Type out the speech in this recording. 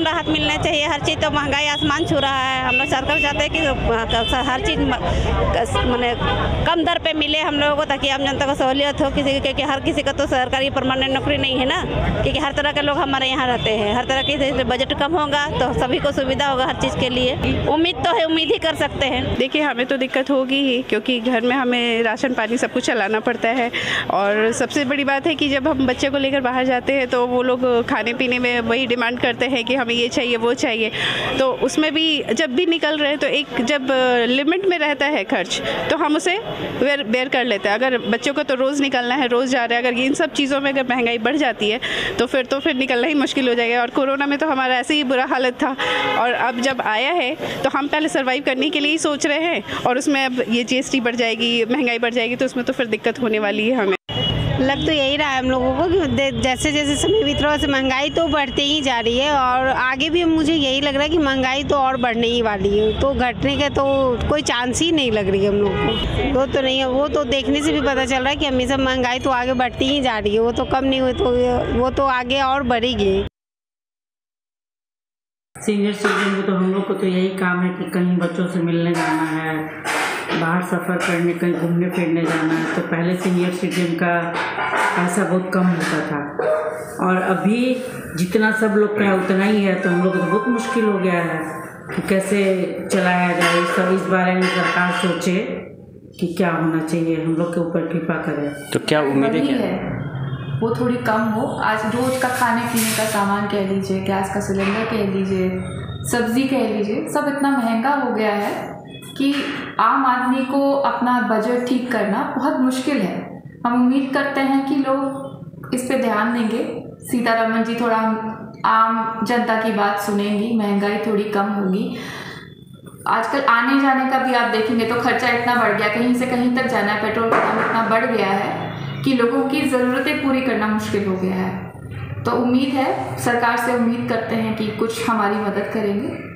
कम राहत मिलना चाहिए। हर चीज़ तो महंगाई आसमान छू रहा है। हम लोग सरकार चाहते हैं कि हर चीज़ माने कम दर पे मिले हम लोगों को, ताकि आम जनता को सहूलियत हो। क्योंकि हर किसी का तो सरकारी परमानेंट नौकरी नहीं है ना, क्योंकि हर तरह के लोग हमारे यहाँ रहते हैं। हर तरह की बजट कम होगा तो सभी को सुविधा होगा हर चीज़ के लिए। उम्मीद तो है, उम्मीद ही कर सकते हैं। देखिए, हमें तो दिक्कत होगी ही, क्योंकि घर में हमें राशन पानी सब कुछ चलाना पड़ता है। और सबसे बड़ी बात है कि जब हम बच्चे को लेकर बाहर जाते हैं तो वो लोग खाने पीने में वही डिमांड करते हैं कि हमें ये चाहिए वो चाहिए। तो उसमें भी जब भी निकल रहे हैं तो एक जब लिमिट में रहता है खर्च, तो हम उसे बेयर कर लेते हैं। अगर बच्चों को तो रोज़ निकलना है, रोज़ जा रहे हैं, अगर इन सब चीज़ों में अगर महंगाई बढ़ जाती है तो फिर निकलना ही मुश्किल हो जाएगा। और कोरोना में तो हमारा ऐसे ही बुरा हालत था, और अब जब आया है तो हम पहले सर्वाइव करने के लिए ही सोच रहे हैं, और उसमें अब ये GST बढ़ जाएगी, महंगाई बढ़ जाएगी, तो उसमें तो फिर दिक्कत होने वाली है हमें। लग तो यही रहा है हम लोगों को कि जैसे जैसे समय बीत रहा है वैसे महंगाई तो बढ़ती ही जा रही है, और आगे भी मुझे यही लग रहा है कि महंगाई तो और बढ़ने ही वाली है। तो घटने का तो कोई चांस ही नहीं लग रही है हम लोग को। वो तो नहीं है, वो तो देखने से भी पता चल रहा है कि हमेशा महंगाई तो आगे बढ़ती ही जा रही है। वो तो कम नहीं हुई, तो वो तो आगे और बढ़ेगी। सीनियर सिटीजन को तो हम लोग को तो यही काम है कि कहीं बच्चों से मिलने जाना है, बाहर सफ़र करने, कहीं घूमने फिरने जाना है, तो पहले सीनियर सिटीजन का पैसा बहुत कम होता था, और अभी जितना सब लोग का है उतना ही है। तो हम लोग को तो बहुत मुश्किल हो गया है कि कैसे चलाया जाए। सब इस बारे में सरकार सोचे कि क्या होना चाहिए, हम लोग के ऊपर कृपा करें। तो क्या उम्मीदें क्या है? वो थोड़ी कम हो। आज रोज का खाने पीने का सामान कह लीजिए, गैस का सिलेंडर कह लीजिए, सब्जी कह लीजिए, सब इतना महंगा हो गया है कि आम आदमी को अपना बजट ठीक करना बहुत मुश्किल है। हम उम्मीद करते हैं कि लोग इस पे ध्यान देंगे, सीतारमण जी थोड़ा आम जनता की बात सुनेंगी, महंगाई थोड़ी कम होगी। आजकल आने जाने का भी आप देखेंगे तो खर्चा इतना बढ़ गया, कहीं से कहीं तक जाना है, पेट्रोल का दाम इतना बढ़ गया है कि लोगों की ज़रूरतें पूरी करना मुश्किल हो गया है। तो उम्मीद है, सरकार से उम्मीद करते हैं कि कुछ हमारी मदद करेंगे।